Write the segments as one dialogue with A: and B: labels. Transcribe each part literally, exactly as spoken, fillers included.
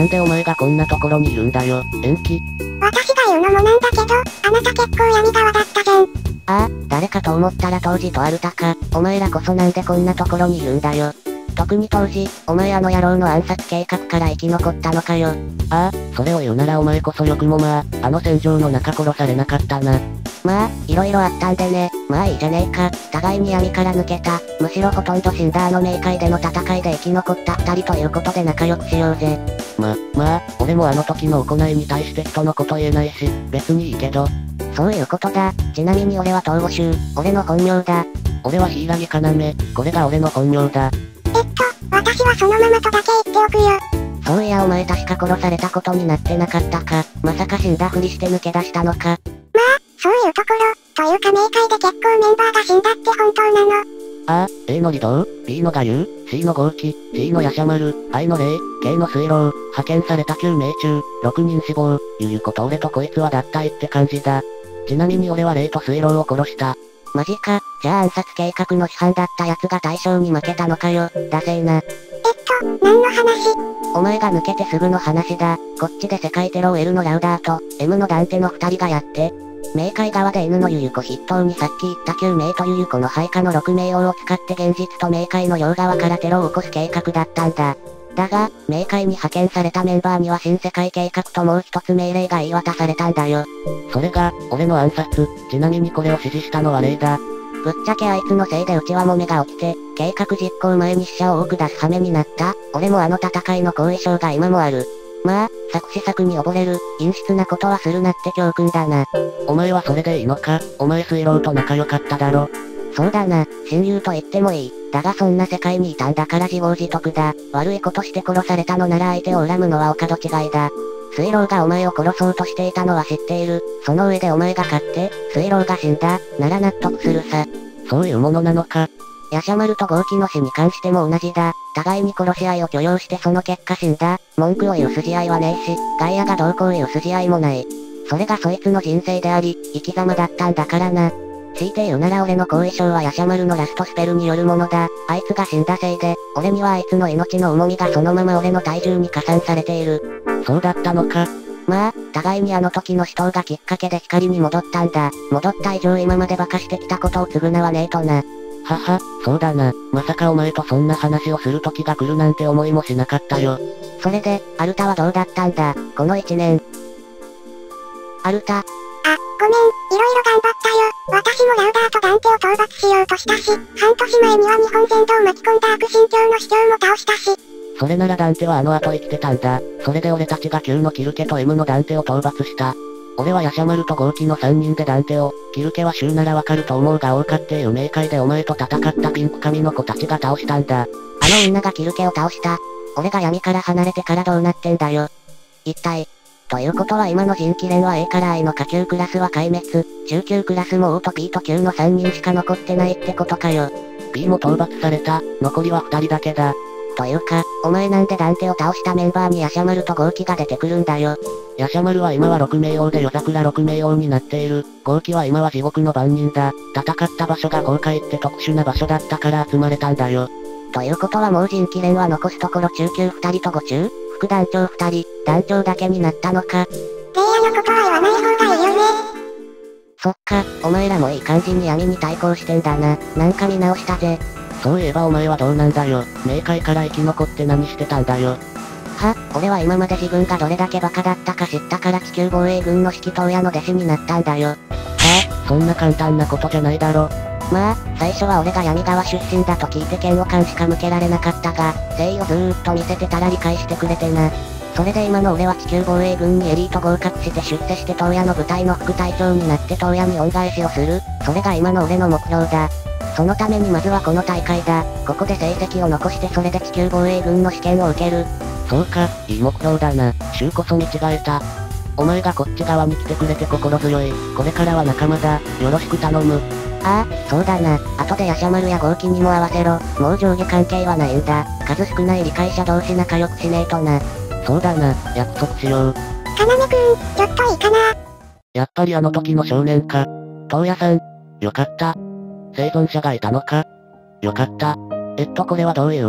A: なんでお前がこんなところにいるんだよ、延期。
B: 私が言うのもなんだけど、あなた結構闇側だったじゃん。
A: ああ、誰かと思ったら当時とアルタか。お前らこそなんでこんなところにいるんだよ。特に当時、お前あの野郎の暗殺計画から生き残ったのかよ。ああ、それを言うならお前こそよくもまあ、あの戦場の中殺されなかったな。まあ、いろいろあったんでね。まあいいじゃねえか。互いに闇から抜けた。むしろほとんど死んだあの冥界での戦いで生き残った二人ということで仲良くしようぜ。ま、まあ、俺もあの時の行いに対して人のこと言えないし、別にいいけど。そういうことだ。ちなみに俺は東郷衆、俺の本名だ。俺は柊要、これが俺の本名だ。
B: えっと、私はそのままとだけ言っておくよ。
A: そういやお前確か殺されたことになってなかったか。まさか死んだふりして抜け出したのか。
B: まあ、そういうところ、というか冥界で結構メンバーが死んだって本当なの。
A: ああ、A の離道、B の我流、C の豪気、G のヤシャマル、I の霊、K の水牢、派遣されたきゅう名中、ろくにん死亡、ゆゆこと俺とこいつは脱退って感じだ。ちなみに俺は霊と水牢を殺した。マジか、じゃあ暗殺計画の主犯だった奴が大将に負けたのかよ、だせーな。
B: えっと、何の話？
A: お前が抜けてすぐの話だ。こっちで世界テロを L のラウダーと、M のダンテの二人がやって、冥界側で N のユユコ筆頭にさっき言ったきゅう名とユユコの配下のろく名王を使って現実と冥界の両側からテロを起こす計画だったんだ。だが、冥界に派遣されたメンバーには新世界計画ともう一つ命令が言い渡されたんだよ。それが、俺の暗殺。ちなみにこれを指示したのは霊だ。ぶっちゃけあいつのせいでうちは揉めが起きて、計画実行前に死者を多く出す羽目になった。俺もあの戦いの後遺症が今もある。まあ、作詞作に溺れる、陰湿なことはするなって教訓だな。お前はそれでいいのか？お前水牢と仲良かっただろ。そうだな、親友と言ってもいい。だがそんな世界にいたんだから自業自得だ。悪いことして殺されたのなら相手を恨むのはお門違いだ。水牢がお前を殺そうとしていたのは知っている。その上でお前が勝って、水牢が死んだ、なら納得するさ。そういうものなのか。ヤシャマルと豪気の死に関しても同じだ。互いに殺し合いを許容してその結果死んだ。文句を言う筋合いはねえし、外野がどうこう言う筋合いもない。それがそいつの人生であり、生き様だったんだからな。強いて言うなら俺の後遺症はヤシャマルのラストスペルによるものだ。あいつが死んだせいで、俺にはあいつの命の重みがそのまま俺の体重に加算されている。そうだったのか。まあ、互いにあの時の死闘がきっかけで光に戻ったんだ。戻った以上今まで馬鹿してきたことを償わねえとな。はは、そうだな。まさかお前とそんな話をする時が来るなんて思いもしなかったよ。それで、アルタはどうだったんだ、この一年。アルタ。
B: あ、ごめん、いろいろ頑張ったよ。私もラウダーとダンテを討伐しようとしたし、半年前には日本全土を巻き込んだ悪神教の司教も倒したし。
A: それならダンテはあの後生きてたんだ。それで俺たちがきゅうのキルケと M のダンテを討伐した。俺はヤシャマルと豪気のさんにんでダンテを、キルケは州ならわかると思うが多かっていう冥界でお前と戦ったピンク髪の子たちが倒したんだ。あの女がキルケを倒した。俺が闇から離れてからどうなってんだよ。一体。ということは今の人気連は A から I の下級クラスは壊滅。中級クラスも O と P と Q のさんにんしか残ってないってことかよ。P も討伐された。残りはふたりだけだ。というか、お前なんでダンテを倒したメンバーにヤシャマルと豪気が出てくるんだよ。ヤシャマルは今はろく名王で夜桜ろく名王になっている。豪気は今は地獄の番人だ。戦った場所が崩壊って特殊な場所だったから集まれたんだよ。ということはもう人気連は残すところ中級ふたりとご中、副団長ふたり、団長だけになったのか。
B: レイヤのことは言わない方がいいよね。
A: そっか、お前らもいい感じに闇に対抗してんだな。なんか見直したぜ。そういえばお前はどうなんだよ。冥界から生き残って何してたんだよ。は、俺は今まで自分がどれだけバカだったか知ったから地球防衛軍の指揮塔屋の弟子になったんだよ。はあ、そんな簡単なことじゃないだろ。まあ、最初は俺が闇側出身だと聞いて嫌悪感しか向けられなかったが、誠意をずーっと見せてたら理解してくれてな。それで今の俺は地球防衛軍にエリート合格して出世して東野の部隊の副隊長になって東野に恩返しをする。それが今の俺の目標だ。そのためにまずはこの大会だ。ここで成績を残してそれで地球防衛軍の試験を受ける。そうか、いい目標だな。衆こそ見違えた。お前がこっち側に来てくれて心強い。これからは仲間だ。よろしく頼む。ああ、そうだな。後でヤシャマルや豪気にも合わせろ。もう上下関係はないんだ。数少ない理解者同士仲良くしねえとな。そうだな、約束しよう。
B: かなめくん、ちょっといいかな。
A: やっぱりあの時の少年か。東野さん。よかった。生存者がいたのか。よかった。えっとこれはどういう。
B: お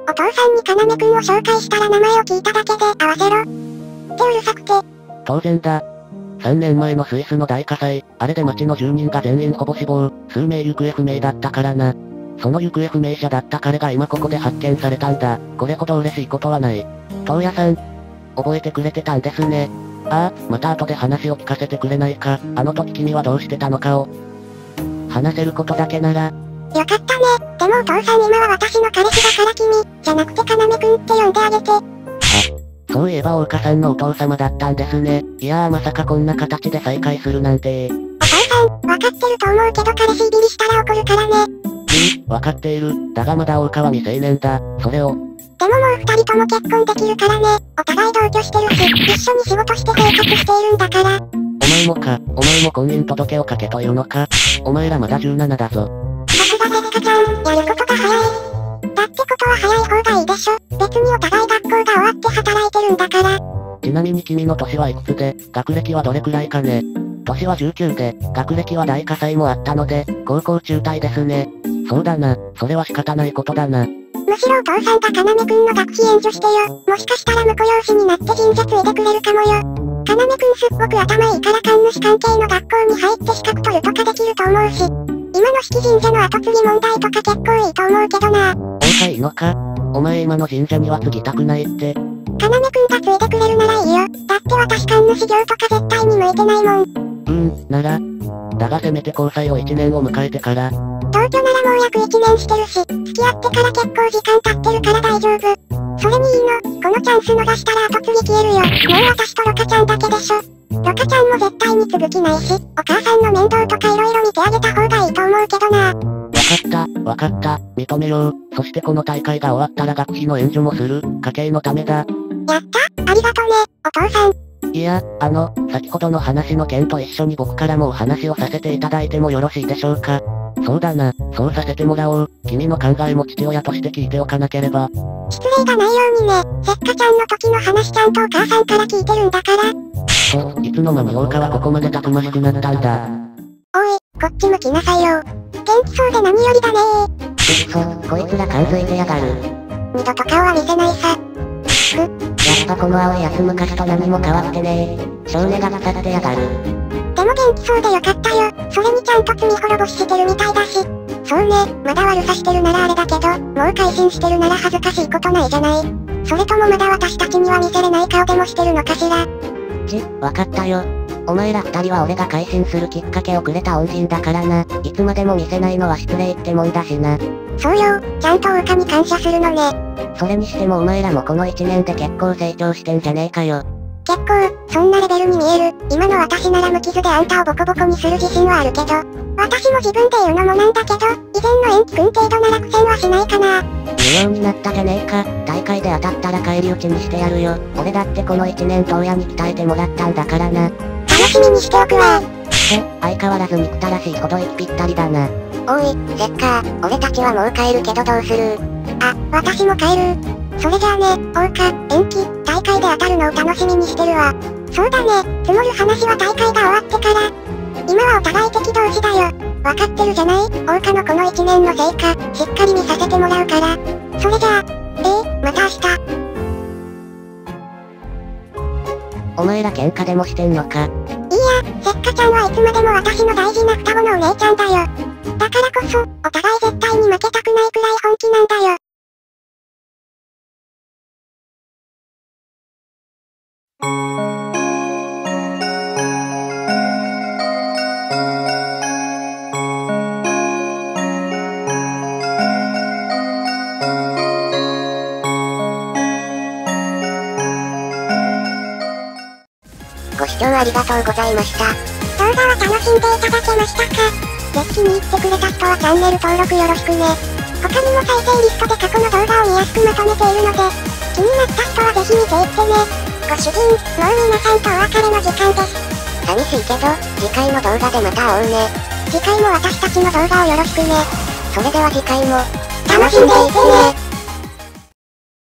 B: お父さんに要くんを紹介したら名前を聞いただけで合わせろってうるさくて。
A: 当然だ。さんねんまえのスイスの大火災、あれで町の住人が全員ほぼ死亡、数名行方不明だったからな。その行方不明者だった彼が今ここで発見されたんだ。これほど嬉しいことはない。東野さん、覚えてくれてたんですね。ああ、また後で話を聞かせてくれないか。あの時君はどうしてたのかを。話せることだけなら。
B: よかったね。でもお父さん今は私の彼氏だから君、じゃなくて要くんって呼んであげて。
A: あ、そういえば大岡さんのお父様だったんですね。いやーまさかこんな形で再会するなんて。
B: お父さん、わかってると思うけど彼氏いびりしたら怒るからね。
A: うん、わかっている。だがまだ大岡は未成年だ。それを。
B: でももう二人とも結婚できるからね。お互い同居してるし、一緒に仕事して生活しているんだから。
A: お前もか、お前も婚姻届を書けというのか。お前らまだじゅうななだぞ。
B: さすがせっかちゃん、やることが早い。だってことは早い方がいいでしょ。別にお互い学校が終わって働いてるんだから。
A: ちなみに君の年はいくつで、学歴はどれくらいかね。年はじゅうきゅうで、学歴は大火災もあったので、高校中退ですね。そうだな、それは仕方ないことだな。
B: むしろお父さんが要くんの学費援助してよ。もしかしたら婿養子になって神社継いでくれるかもよ。要くんすっごく頭いいから神主関係の学校に入って資格取るとかできると思うし。今の式神社の後継ぎ問題とか結構いいと思うけどな。
A: 大岡いいのか？お前今の神社には継ぎたくないって。
B: 要くんが継いでくれるならいいよ。だって私神主業とか絶対に向いてないもん。
A: うーん、なら。だがせめて交際をいちねんを迎えてから。
B: 同居ならもう約いちねんしてるし、付き合ってから結構時間経ってるから大丈夫。それにいいの、このチャンス逃したら後継ぎ消えるよ。もう私とロカちゃんだけでしょ。ロカちゃんも絶対に継ぐ気ないし、お母さんの面倒とか色々見てあげた方がいいと思うけどな。
A: わかった、わかった、認めよう。そしてこの大会が終わったら学費の援助もする、家計のためだ。やっ
B: た？ありがとね、お父さん。
A: いや、あの、先ほどの話の件と一緒に僕からもお話をさせていただいてもよろしいでしょうか。そうだな、そうさせてもらおう。君の考えも父親として聞いておかなければ。
B: 失礼がないようにね、せっかちゃんの時の話ちゃんとお母さんから聞いてるんだから。
A: そう、いつの間に大岡はここまでたくましくなったんだ。
B: おい、こっち向きなさいよ。元気そうで何よりだねー。
A: くっそ、こいつら感づいてやがる。
B: 二度と顔は見せないさ。く
A: やっぱこの青いやつ昔と何も変わってねえ。少年が腐ってやがる。
B: でも元気そうでよかったよ。それにちゃんと罪滅ぼししてるみたいだし。そうね、まだ悪さしてるならあれだけど、もう改心してるなら恥ずかしいことないじゃない。それともまだ私たちには見せれない顔でもしてるのかしら。
A: ち、わかったよ。お前ら二人は俺が改心するきっかけをくれた恩人だからな。いつまでも見せないのは失礼ってもんだしな。
B: そうよ、ちゃんと大岡に感謝するのね。
A: それにしてもお前らもこの一年で結構成長してんじゃねえかよ。
B: 結構、そんなレベルに見える。今の私なら無傷であんたをボコボコにする自信はあるけど、私も自分で言うのもなんだけど、以前のエン君程度なら苦戦はしないかな。
A: 無用になったじゃねえか。大会で当たったら返り討ちにしてやるよ。俺だってこの一年東野に鍛えてもらったんだからな。
B: 楽しみにしておくわ。
A: え、相変わらず憎たらしいほど息ぴったりだな。
B: おい、せっかー、俺たちはもう帰るけどどうする？あ、私も帰る。それじゃあね、大岡、延期、大会で当たるのを楽しみにしてるわ。そうだね、積もる話は大会が終わってから。今はお互い敵同士だよ。わかってるじゃない？大岡のこの一年の成果、しっかり見させてもらうから。それじゃあ、えー、また明日。
A: お前ら喧嘩でもしてんのか？
B: いいや、せっかちゃんはいつまでも私の大事な双子のお姉ちゃんだよ。だからこそ、お互い絶対に負けたくないくらい本気なんだよ。
A: ご視聴ありがとうございました。
B: 動画は楽しんでいただけましたか？ぜひ気に入ってくれた人はチャンネル登録よろしくね。他にも再生リストで過去の動画を見やすくまとめているので、気になった人はぜひ見ていってね。ご主人、もう皆さんとお別れの時間です。
A: 寂しいけど、次回の動画でまた会おうね。
B: 次回も私たちの動画をよろしくね。
A: それでは次回も、
B: 楽しんでいってね。